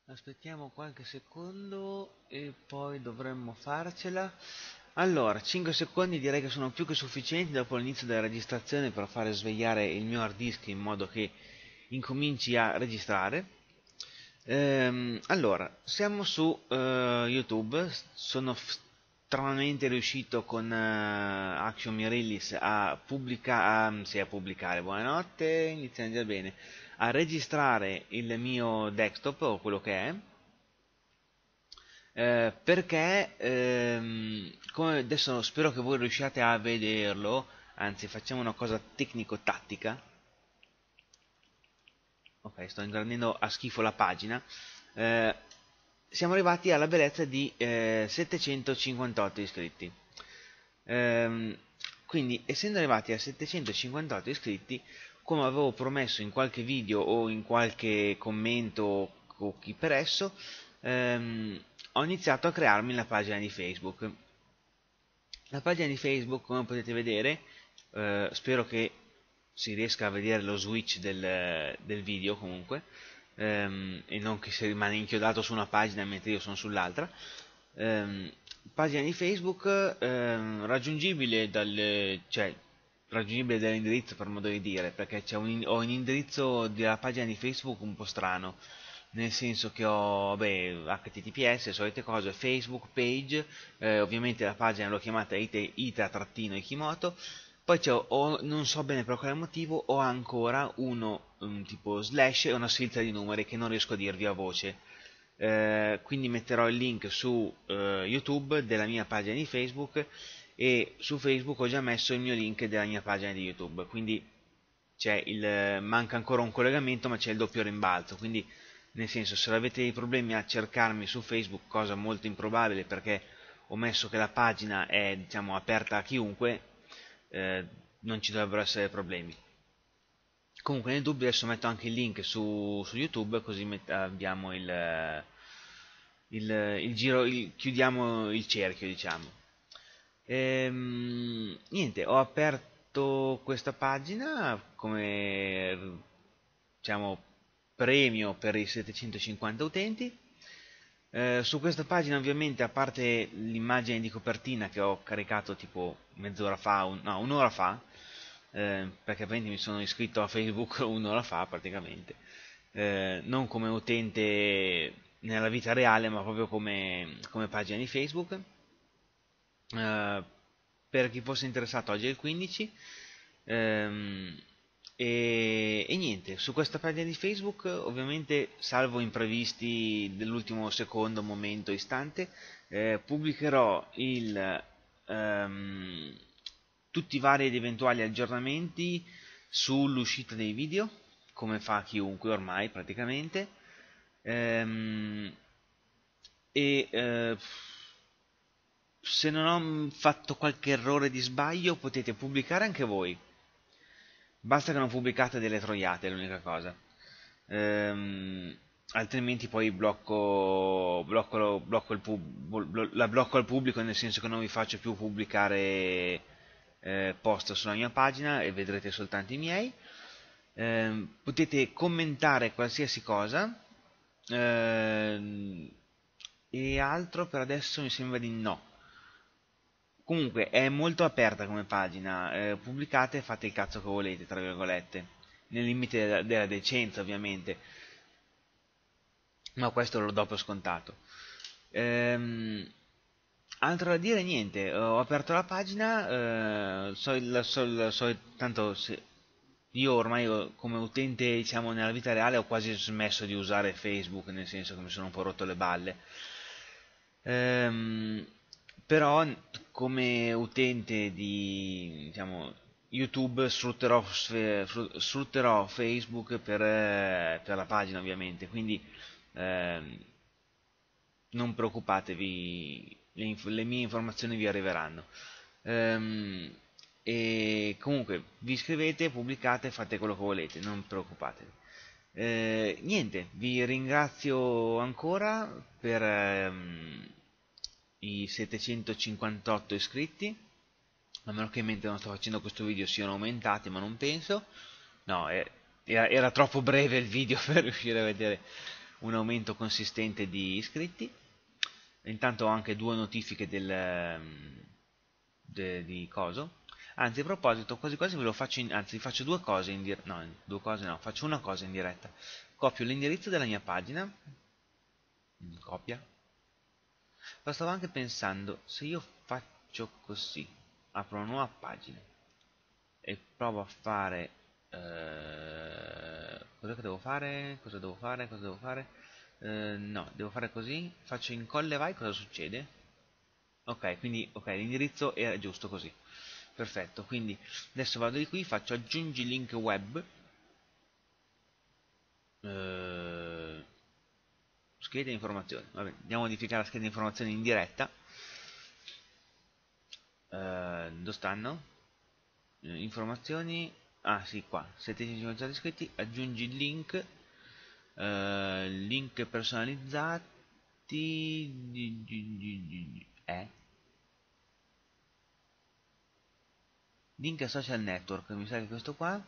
Aspettiamo qualche secondo e poi dovremmo farcela. Allora, 5 secondi direi che sono più che sufficienti dopo l'inizio della registrazione per fare svegliare il mio hard disk in modo che incominci a registrare. Allora, siamo su YouTube. Sono stranamente riuscito con Action Mirillis sì, a pubblicare, buonanotte, inizia a andare bene, a registrare il mio desktop o quello che è, perché come adesso spero che voi riusciate a vederlo, anzi facciamo una cosa tecnico-tattica. Ok, sto ingrandendo a schifo la pagina. Eh, Siamo arrivati alla bellezza di 758 iscritti. Ehm, quindi, essendo arrivati a 758 iscritti, come avevo promesso in qualche video o in qualche commento o chi per esso, ho iniziato a crearmi la pagina di Facebook. La pagina di Facebook, come potete vedere, spero che si riesca a vedere lo switch del video comunque, e non che si rimane inchiodato su una pagina mentre io sono sull'altra. Ehm, Pagina di Facebook raggiungibile cioè raggiungibile dall'indirizzo per modo di dire, perché ho un indirizzo della pagina di Facebook un po' strano, nel senso che ho, vabbè, HTTPS, solite cose, Facebook page, ovviamente la pagina l'ho chiamata ita-ikimoto, poi c'è, non so bene per quale motivo, ho ancora un tipo slash e una sfilza di numeri che non riesco a dirvi a voce. Quindi metterò il link su YouTube della mia pagina di Facebook, e su Facebook ho già messo il mio link della mia pagina di YouTube, quindi manca ancora un collegamento ma c'è il doppio rimbalzo, quindi nel senso, se avete dei problemi a cercarmi su Facebook, cosa molto improbabile perché ho messo che la pagina è, diciamo, aperta a chiunque, non ci dovrebbero essere problemi. Comunque nel dubbio adesso metto anche il link su YouTube, così abbiamo il giro, chiudiamo il cerchio, diciamo. Niente, ho aperto questa pagina come, diciamo, premio per i 750 utenti. Su questa pagina ovviamente, a parte l'immagine di copertina che ho caricato tipo mezz'ora fa, no, un'ora fa, perché apparentemente mi sono iscritto a Facebook un'ora fa praticamente, non come utente nella vita reale ma proprio come pagina di Facebook. Eh, per chi fosse interessato, oggi è il 15. ehm, e niente, su questa pagina di Facebook, ovviamente, salvo imprevisti dell'ultimo secondo, momento, istante, pubblicherò tutti i vari ed eventuali aggiornamenti sull'uscita dei video, come fa chiunque ormai praticamente. Ehm, e Se non ho fatto qualche errore di sbaglio, potete pubblicare anche voi. Basta che non pubblicate delle troiate, è l'unica cosa. Altrimenti poi la blocco al pubblico, nel senso che non vi faccio più pubblicare post sulla mia pagina e vedrete soltanto i miei. Potete commentare qualsiasi cosa. Ehm, e altro per adesso mi sembra di no. Comunque è molto aperta come pagina, pubblicate e fate il cazzo che volete, tra virgolette, nel limite della decenza ovviamente, ma questo lo do per scontato. Ehm, Altro da dire, niente, ho aperto la pagina, tanto io ormai come utente, diciamo, nella vita reale ho quasi smesso di usare Facebook, nel senso che mi sono un po' rotto le balle. Ehm, Però come utente di, diciamo, YouTube sfrutterò Facebook per la pagina ovviamente, quindi ehm, non preoccupatevi, le mie informazioni vi arriveranno. Ehm, e comunque vi iscrivete, pubblicate, fate quello che volete, non preoccupatevi. Niente, vi ringrazio ancora per i 758 iscritti, a meno che mentre non sto facendo questo video siano aumentati, ma non penso. No, era troppo breve il video per riuscire a vedere un aumento consistente di iscritti. Intanto ho anche 2 notifiche di coso. Anzi, a proposito, quasi quasi ve lo faccio anzi faccio 2 cose in diretta. No, 2 cose no, faccio una cosa in diretta. Copio l'indirizzo della mia pagina. Copia. Ma stavo anche pensando, se io faccio così, apro una nuova pagina e provo a fare cos'è che devo fare? Cosa devo fare? Cosa devo fare? No, devo fare così, faccio incolla e vai, cosa succede? Ok, quindi l'indirizzo era giusto così. Perfetto, quindi adesso vado di qui, faccio aggiungi link web, scheda informazioni. Vabbè, andiamo a modificare la scheda informazioni in diretta. Dove stanno? Informazioni. Ah sì, qua 750 iscritti. Aggiungi il link. Link personalizzati. Link social network. Mi sa che questo qua.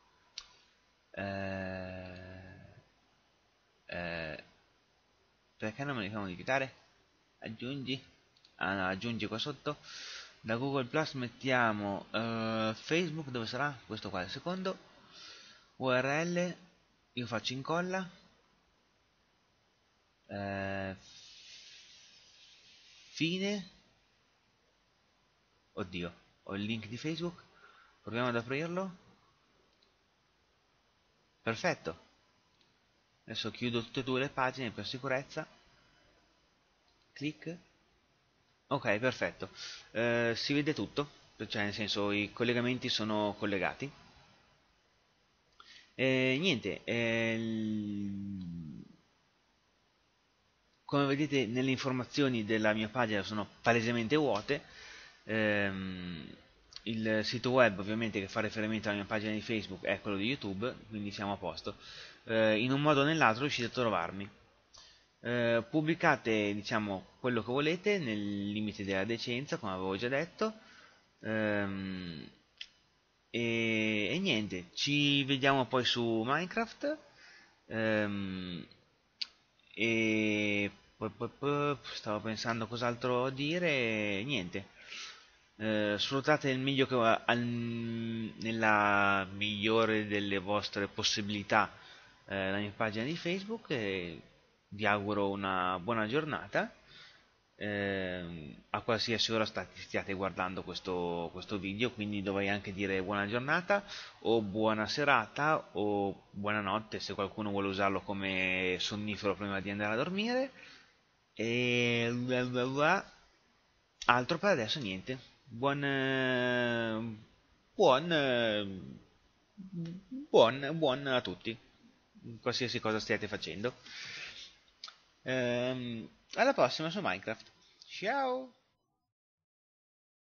Perché non me li fa modificare? Aggiungi. Ah no, aggiungi qua sotto. Da Google Plus mettiamo Facebook, dove sarà? Questo qua è il secondo. URL, io faccio incolla. Fine. Oddio, ho il link di Facebook. Proviamo ad aprirlo. Perfetto. Adesso chiudo tutte e 2 le pagine per sicurezza. Clic. Ok, perfetto. Si vede tutto, cioè nel senso i collegamenti sono collegati. Niente, come vedete nelle informazioni della mia pagina sono palesemente vuote. Il sito web ovviamente che fa riferimento alla mia pagina di Facebook è quello di YouTube, quindi siamo a posto. In un modo o nell'altro riuscite a trovarmi. Pubblicate diciamo quello che volete nel limite della decenza, come avevo già detto. E niente, ci vediamo poi su Minecraft. Ehm, e poi stavo pensando cos'altro dire. Niente. Sfruttate il meglio nella migliore delle vostre possibilità la mia pagina di Facebook e vi auguro una buona giornata a qualsiasi ora stiate guardando questo video, quindi dovrei anche dire buona giornata o buona serata o buonanotte se qualcuno vuole usarlo come sonnifero prima di andare a dormire e altro per adesso niente. Buon a tutti, qualsiasi cosa stiate facendo. Alla prossima su Minecraft. Ciao!